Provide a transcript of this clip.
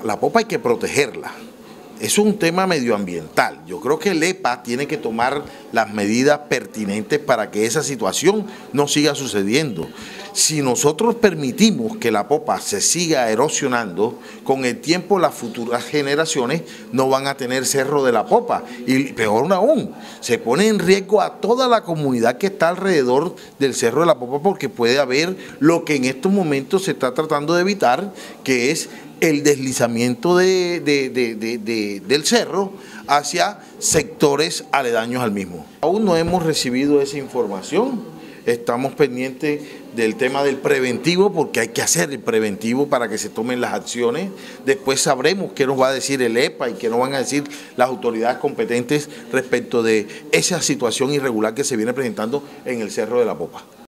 la popa hay que protegerla. Es un tema medioambiental. Yo creo que el EPA tiene que tomar las medidas pertinentes para que esa situación no siga sucediendo. Si nosotros permitimos que la popa se siga erosionando, con el tiempo las futuras generaciones no van a tener cerro de la popa. Y peor aún, se pone en riesgo a toda la comunidad que está alrededor del cerro de la popa, porque puede haber lo que en estos momentos se está tratando de evitar, que es el deslizamiento del cerro hacia sectores aledaños al mismo. Aún no hemos recibido esa información, estamos pendientes del tema del preventivo, porque hay que hacer el preventivo para que se tomen las acciones. Después sabremos qué nos va a decir el EPA y qué nos van a decir las autoridades competentes respecto de esa situación irregular que se viene presentando en el Cerro de la Popa.